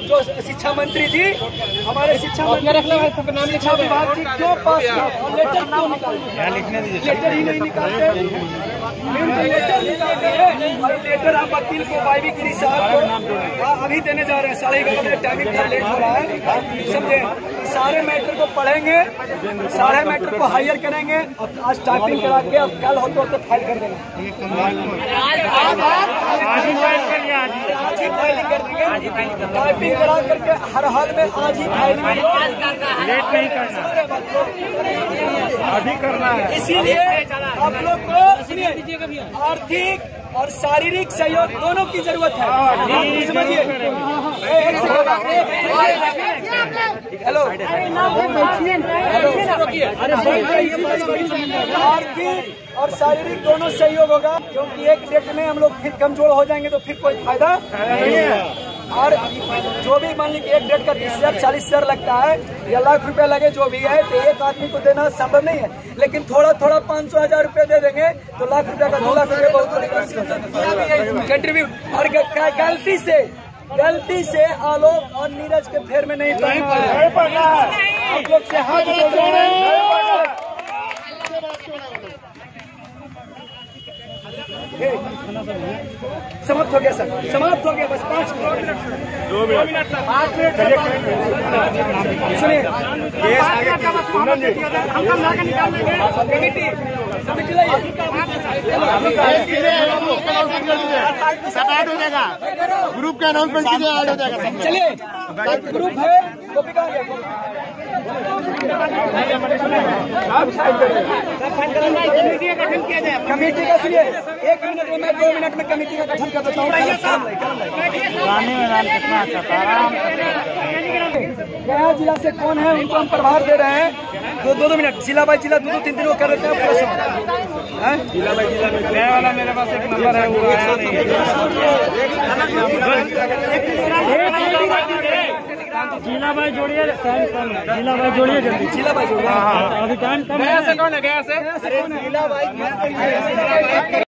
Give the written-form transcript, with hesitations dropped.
जो शिक्षा मंत्री जी, हमारे शिक्षा विभाग जी क्यों पास लेटर क्यों निकालते? लेटर ही नहीं निकालते। लेटर हम वकील को वाईवी गिरी साहब को अभी देने जा रहे हैं। 11:30 टाइमिंग था, लेट हो रहा है, समझे। सारे मैटर को पढ़ेंगे, सारे मैटर को हायर करेंगे। अब आज टाइपिंग करा के अब कल हो तो फाइल कर देना। आज ही फाइलिंग कर देंगे। टाइपिंग करा करके हर हाल में आज ही फाइलिंग, लेट नहीं करना, अभी करना है। इसीलिए आप लोग को सुनिए, आर्थिक और शारीरिक सहयोग दोनों की जरूरत है, समझिए। हेलो, आर्थिक और शारीरिक दोनों सहयोग होगा, क्योंकि एक डेट में हम लोग फिर कमजोर हो जाएंगे तो फिर कोई फायदा नहीं है। और जो भी मान लीजिए एक डेट का 30,000 40,000 लगता है या लाख रुपया लगे, जो भी है, तो एक आदमी को देना संभव नहीं है। लेकिन थोड़ा थोड़ा 500,000 रुपये दे देंगे तो लाख रुपया का 2 लाख रुपये बहुत बड़ी कंट्रीब्यूट। और गलती से आलोक और नीरज के फेर में नहीं पड़ना है। आप लोग से हाथ जोड़ रहे हैं। समाप्त हो गया सर, समाप्त हो गया, बस 5 मिनट। 2 minute, 5 minute. सुनिए, सब ऐड हो जाएगा, ग्रुप का अनाउंसमेंट कीजिए, ऐड हो जाएगा। चलिए, ग्रुप है, कमेटी का सुनिए, 1 मिनट में, मैं 2 मिनट में कमेटी का गठन कर देता हूँ। गया जिला से कौन है उनको हम प्रभार दे रहे हैं। 2-2 मिनट, जिला बाई जिला 2-3 दिन को कर देते हैं। जिला बाई जिला नया वाला मेरे पास एक नंबर है, वो आया नहीं। जिला भाई जोड़िए, जिला भाई जोड़िए जल्दी, जिला भाई जोड़िए। अभी टाइम कम है। गया से कौन है? गया से जिला भाई